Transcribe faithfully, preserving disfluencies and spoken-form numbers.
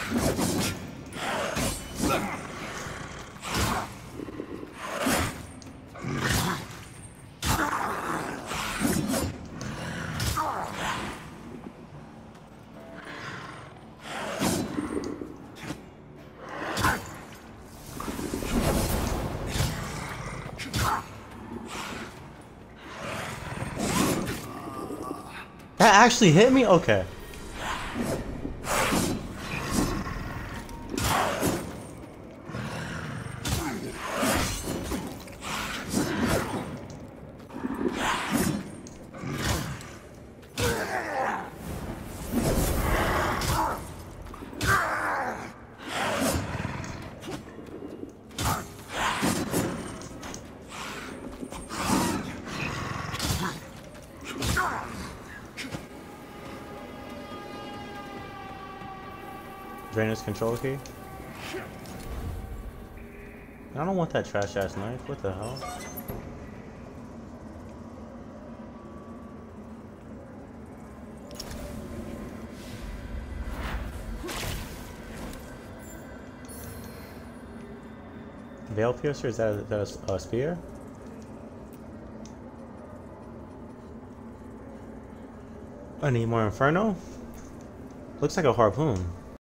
That actually hit me? Okay. Drainage control key? I don't want that trash ass knife. What the hell? Veil piercer? Is that, is that a, a spear? I need more inferno? Looks like a harpoon.